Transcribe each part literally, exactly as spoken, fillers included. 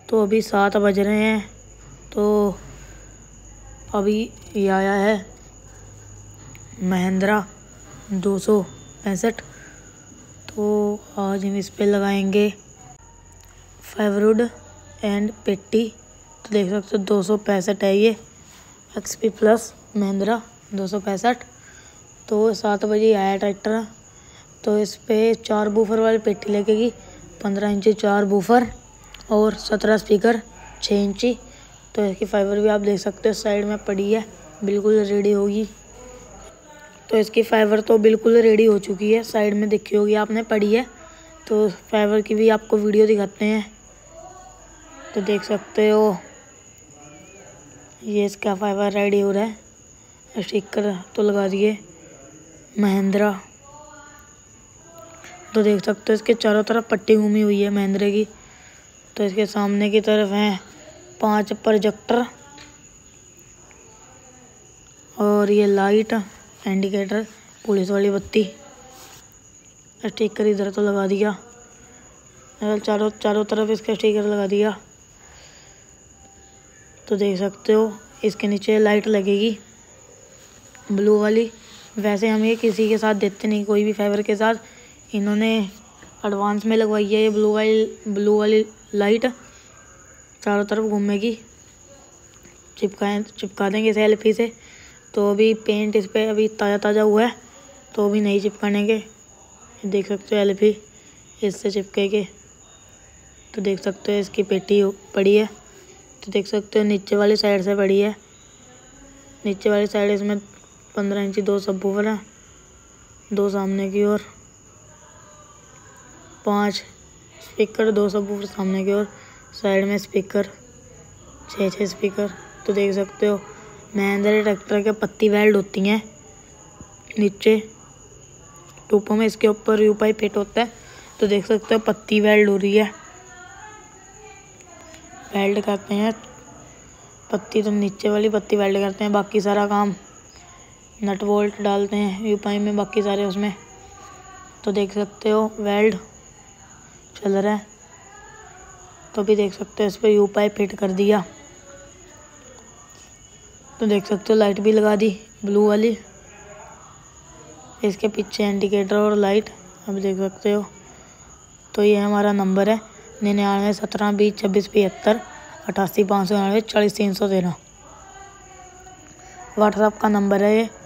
तो अभी सात बज रहे हैं। तो अभी ये आया है महिंद्रा दो सौ पैंसठ। तो आज हम इस पे लगाएंगे फाइवरवुड एंड पेट्टी। तो देख सकते हो दो सौ पैंसठ है ये एक्सपी प्लस महिंद्रा दो सौ पैंसठ। तो सात बजे आया ट्रैक्टर। तो इस पे चार बूफर वाली पेट्टी लगेगी, पंद्रह इंची चार बूफर और सत्रह स्पीकर छः इंची। तो इसकी फाइबर भी आप देख सकते हो साइड में पड़ी है, बिल्कुल रेडी होगी। तो इसकी फाइबर तो बिल्कुल रेडी हो चुकी है, साइड में देखी होगी आपने पड़ी है। तो फाइबर की भी आपको वीडियो दिखाते हैं। तो देख सकते हो ये इसका फाइबर रेडी हो रहा है। स्टिकर तो लगा दिए महिंद्रा। तो देख सकते हो इसके चारों तरफ पट्टी घूमी हुई है महिंद्रा की। तो इसके सामने की तरफ हैं पांच प्रोजेक्टर और ये लाइट इंडिकेटर पुलिस वाली बत्ती। स्टिकर इधर तो लगा दिया, चारों चारों तरफ इसका स्टिकर लगा दिया। तो देख सकते हो इसके नीचे लाइट लगेगी ब्लू वाली। वैसे हम ये किसी के साथ देते नहीं, कोई भी फाइबर के साथ। इन्होंने एडवांस में लगवाई है ये ब्लू वाली ब्लू वाली लाइट, चारों तरफ घूमेगी। चिपकाएं चिपका देंगे इसे एलपी से। तो अभी पेंट इस पर अभी ताज़ा ताज़ा हुआ है, तो अभी नहीं चिपकानेंगे। देख सकते हो एलपी इससे चिपकेगी। तो देख सकते हो इसकी पेटी पड़ी है। तो देख सकते हो नीचे वाली साइड से पड़ी है, नीचे वाली साइड इसमें पंद्रह इंची दो सबवूफर है, दो सामने की ओर, पांच स्पीकर, दो सबवूफर सामने की ओर, साइड में स्पीकर छः छः स्पीकर। तो देख सकते हो महिंद्रा ट्रैक्टर के पत्ती वेल्ड होती हैं नीचे टूपों में, इसके ऊपर यू पाइप फिट होता है। तो देख सकते हो पत्ती वेल्ड हो रही है, वेल्ड करते हैं पत्ती। तो नीचे वाली पत्ती वेल्ड करते हैं, बाकी सारा काम नट बोल्ट डालते हैं यू पाइप में, बाकी सारे उसमें। तो देख सकते हो वेल्ड चल रहा है। तो भी देख सकते हो इस पर यू पाइप फिट कर दिया। तो देख सकते हो लाइट भी लगा दी ब्लू वाली, इसके पीछे इंडिकेटर और लाइट अब देख सकते हो। तो ये हमारा नंबर है निन्यानवे सत्रह बीस छब्बीस पचहत्तर अठासी पाँच सौ निन्यानवे चालीस तीन सौ तेरह व्हाट्सएप का नंबर है ये।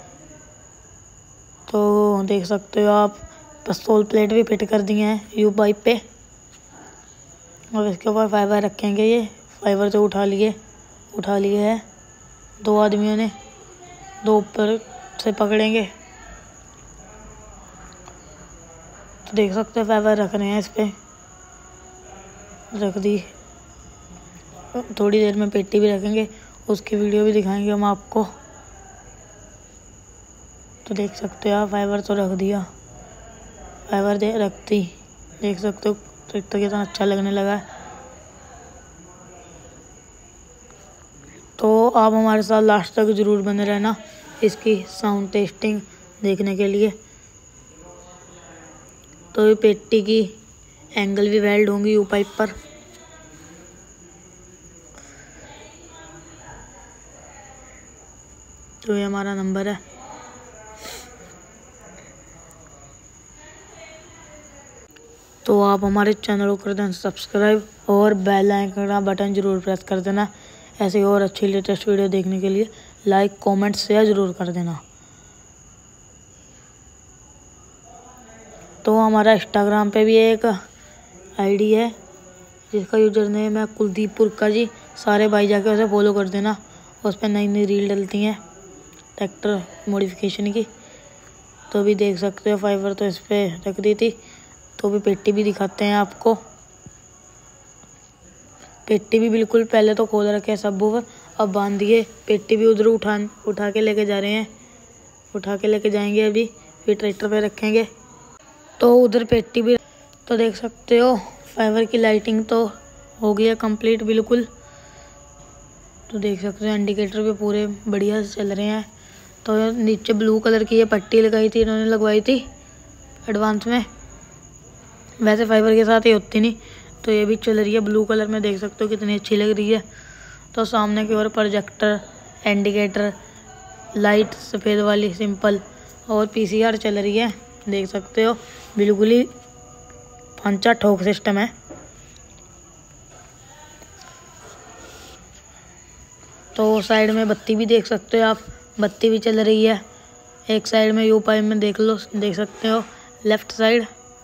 तो देख सकते हो आप पिस्तौल प्लेट भी फिट कर दिए हैं यू पाइप पे। अब इसके ऊपर फाइबर रखेंगे। ये फाइबर तो उठा लिए उठा लिए है दो आदमियों ने, दो ऊपर से पकड़ेंगे। तो देख सकते हो फाइबर रख रहे हैं, इस पे रख दी। थोड़ी देर में पेटी भी रखेंगे, उसकी वीडियो भी दिखाएंगे हम आपको। तो देख सकते हो आप फाइबर तो रख दिया, फाइबर दे रखती देख सकते हो ट्रैक्टर कितना अच्छा लगने लगा है। तो आप हमारे साथ लास्ट तक ज़रूर बने रहना इसकी साउंड टेस्टिंग देखने के लिए। तो ये पेटी की एंगल भी वेल्ड होंगी यू पाइप पर। तो ये हमारा नंबर है। तो आप हमारे चैनल को कर देना सब्सक्राइब और बेल आइकन का बटन ज़रूर प्रेस कर देना। ऐसे और अच्छी लेटेस्ट वीडियो देखने के लिए लाइक कमेंट शेयर ज़रूर कर देना। तो हमारा इंस्टाग्राम पे भी एक आईडी है जिसका यूजर नेम है कुलदीप पुरका जी। सारे भाई जाके उसे फॉलो कर देना, उस पर नई नई रील डलती हैं ट्रैक्टर मॉडिफिकेशन की। तो भी देख सकते हो फाइबर तो इस पर रख दी थी। तो भी पेटी भी दिखाते हैं आपको। पेटी भी बिल्कुल पहले तो खोल रखे हैं सबवूफर, अब बांध दिए। पेटी भी उधर उठा उठा के लेके जा रहे हैं, उठा के लेके जाएंगे अभी, फिर ट्रैक्टर पे रखेंगे। तो उधर पेटी भी। तो देख सकते हो फाइबर की लाइटिंग तो हो गई है कंप्लीट बिल्कुल। तो देख सकते हो इंडिकेटर भी पूरे बढ़िया से चल रहे हैं। तो नीचे ब्लू कलर की ये पट्टी लगाई थी, इन्होंने लगवाई थी एडवांस में। वैसे फाइबर के साथ ये होती नहीं, तो ये भी चल रही है ब्लू कलर में, देख सकते हो कितनी अच्छी लग रही है। तो सामने की ओर प्रोजेक्टर, इंडिकेटर, लाइट सफ़ेद वाली सिंपल और पीसीआर चल रही है, देख सकते हो बिल्कुल ही पंचा ठोक सिस्टम है। तो साइड में बत्ती भी देख सकते हो आप, बत्ती भी चल रही है। एक साइड में यू पाइप में देख लो, देख सकते हो लेफ्ट साइड।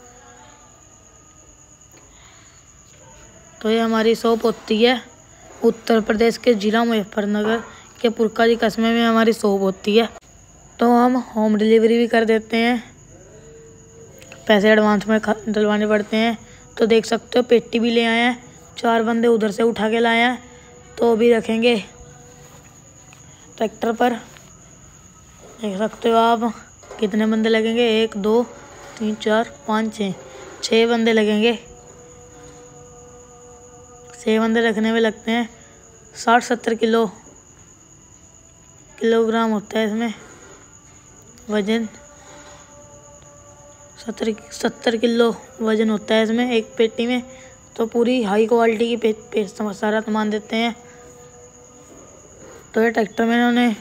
तो ये हमारी शॉप होती है उत्तर प्रदेश के जिला मुजफ्फरनगर के पुरकाजी कस्बे में हमारी शॉप होती है। तो हम होम डिलीवरी भी कर देते हैं, पैसे एडवांस में डलवाने पड़ते हैं। तो देख सकते हो पेटी भी ले आए हैं, चार बंदे उधर से उठा के लाए हैं, तो अभी रखेंगे ट्रैक्टर पर। देख सकते हो आप कितने बंदे लगेंगे, एक दो तीन चार पाँच छः छः बंदे लगेंगे। छः बंदे रखने में लगते हैं साठ सत्तर किलो किलोग्राम होता है इसमें वजन, सत्तर सत्तर किलो वजन होता है इसमें एक पेटी में। तो पूरी हाई क्वालिटी की पे, पे सारा सामान देते हैं। तो ये ट्रैक्टर में इन्होंने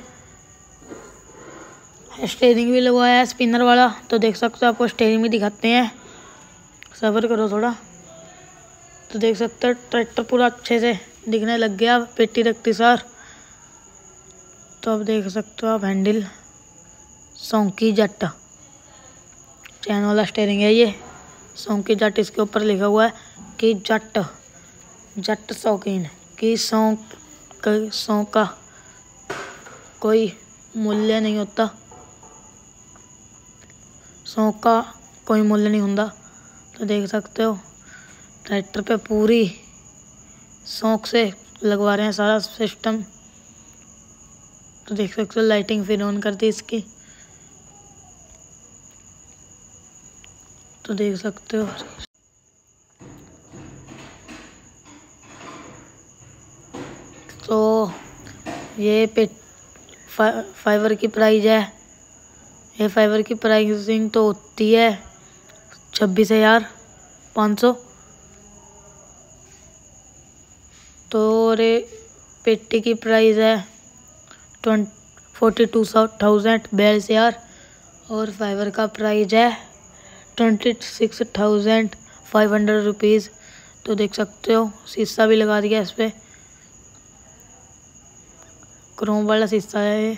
स्टेयरिंग भी लगवाया है स्पिनर वाला, तो देख सकते हो आपको स्टेयरिंग भी दिखाते हैं, सब्र करो थोड़ा। तो देख सकते हो ट्रैक्टर पूरा अच्छे से दिखने लग गया पेटी रखती सार। तो अब देख सकते हो आप हैंडल सौंकी जट चैन वाला स्टेयरिंग है ये, सौंकी जट इसके ऊपर लिखा हुआ है कि जट जट शौकीन की सौंक सौंक का कोई मूल्य नहीं होता, सौंक का कोई मूल्य नहीं होता। तो देख सकते हो ट्रैक्टर पे पूरी शौक से लगवा रहे हैं सारा सिस्टम। तो देख सकते हो लाइटिंग फिर ऑन कर दी इसकी। तो देख सकते हो तो ये पे फा, फाइबर की प्राइस है, ये फाइबर की प्राइसिंग तो होती है छब्बीस हजार पाँच सौ। तो रे पेटी की प्राइस है ट्वेंटी फोर्टी टू थाउजेंड बयालीस हजार और फाइबर का प्राइस है twenty six thousand five hundred rupees. तो देख सकते हो शीशा भी लगा दिया इस पर, क्रोम वाला शीशा है ये।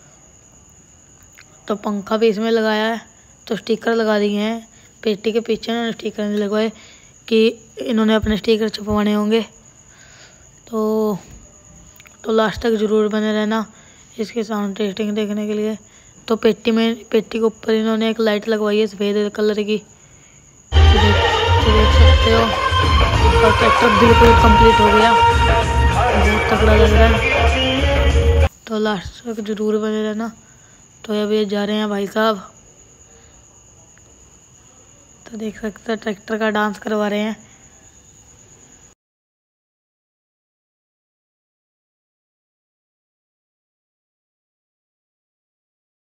तो पंखा भी इसमें लगाया है। तो स्टिकर लगा दिए हैं पेटी के पीछे, इन्होंने स्टिकर नहीं लगवाए कि इन्होंने अपने स्टिकर छपवाने होंगे। तो तो लास्ट तक ज़रूर बने रहना इसके साउंड टेस्टिंग देखने के लिए। तो पेटी में पेटी के ऊपर इन्होंने एक लाइट लगवाई है सफ़ेद कलर की, तो देख, तो देख सकते हो। और ट्रैक्टर बिल्कुल कंप्लीट हो गया, बहुत तगड़ा लग रहा है। तो लास्ट तक ज़रूर बने रहना। तो अभी जा रहे हैं भाई साहब, तो देख सकते हो ट्रैक्टर का डांस करवा रहे हैं।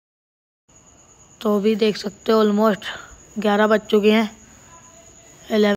तो भी देख सकते हो ऑलमोस्ट ग्यारह बज चुके हैं, इलेवन